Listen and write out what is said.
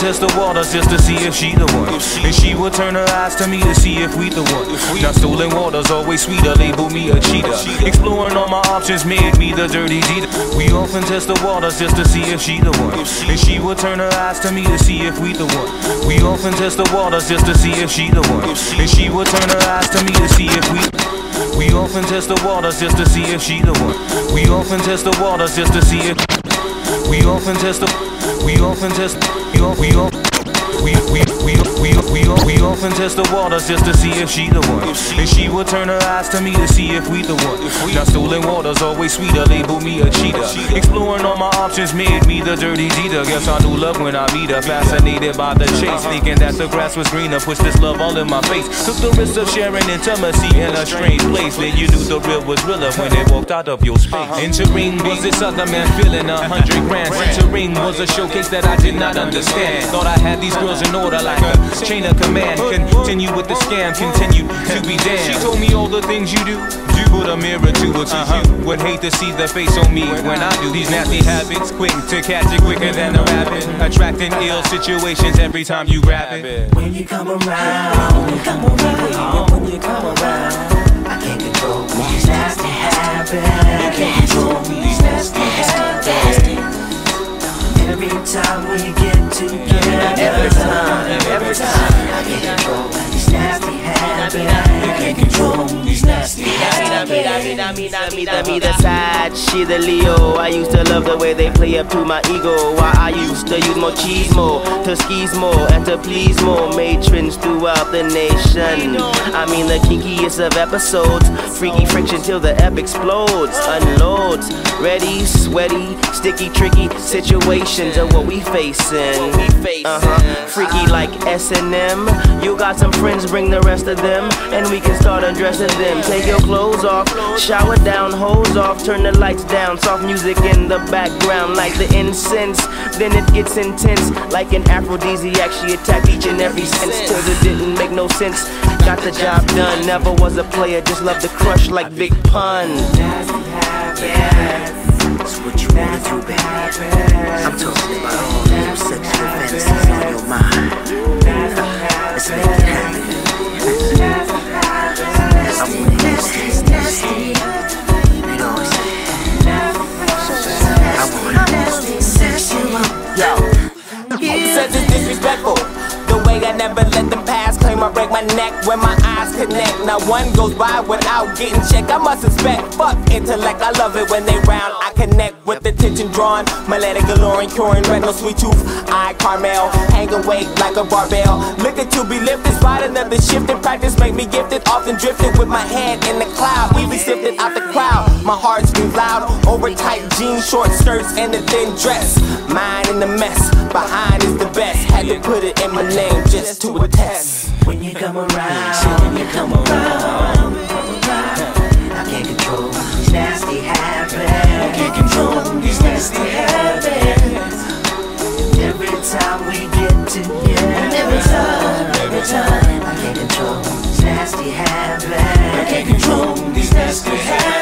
test the waters just to see if she the one. And she would turn her eyes to me to see if we the one. Now stolen water's always sweeter, label me a cheater. Exploring all my options made me the dirty dealer. We often test the waters just to see if she the one. And she would turn her eyes to me to see if we the one. We often test the waters just to see if she the one. And she would turn her eyes to me to see if we often test the waters just to see if she the one. We often test the waters just to see if we often test the we often test we often test the waters just to see if she the one. And she would turn her eyes to me to see if we the one. Now stolen water's always sweeter, label me a cheater. Exploring all my options made me the dirty dealer. Guess I knew love when I meet her. Fascinated by the chase, thinking that the grass was greener. Pushed this love all in my face. Took the risk of sharing intimacy in a strange place. Then you knew the real was realer when it walked out of your space. Entering was this other man feeling 100 grand. Entering was a showcase that I did not understand. Thought I had these girls in order like a chain of command. Continue with the scam, continue to be damned. She told me all the things you do. Put a mirror to it to you. Would hate to see the face on me when I do these nasty habits. Quick to catch it quicker than a rabbit. Attracting ill situations every time you grab it. When you come around, when you come around, when you come around, I can't control these nasty habits. I can't control these nasty habits. Every time we get together, every time, I can't control these nasty habits. I can't control these nasty habits. Me the side, she the Leo. I used to love the way they play up to my ego. Why I used to use more cheese more, to skis more, and to please more matrons throughout the nation. I mean the kinkiest of episodes, freaky friction till the ep explodes, unloads. Ready, sweaty, sticky, tricky situations are what we facing. Freaky like S&M. You got some friends, bring the rest of them, and we can start undressing them. Take your clothes off, shower down, hose off, turn the lights down, soft music in the background like the incense. Then it gets intense like an aphrodisiac. She attacked each and every sense till it didn't make no sense. Got the job done, never was a player, just loved to crush like Big Pun. That's what you wanna do, baby. I'm talking about all them sexual fantasies on your mind. Let's make it happen. I wanna use this nasty. You know what I'm saying? I wanna sex you up. Yo, such is disrespectful. The way I never let them pass, claim I break my neck when my eyes connect. Not one goes by without getting checked. I must suspect, fuck intellect. I love it when they round. I connect with the tension drawn. Melodic alluring, curing retinal sweet tooth. Eye caramel, hanging weight like a barbell. Looking to be lifted, spot another shift in practice. Make me gifted, often drifted with my head in the cloud. We be sifted out the crowd. My heart screams loud. Over tight jeans, short skirts, and a thin dress. Mine in the mess, behind is the best. Had to put it in my name just to attest. When you come around, when you come around, I can't control these nasty habits. I can't control these nasty habits. Every time we get together, every time, I can't control these nasty habits. I can't control these nasty habits.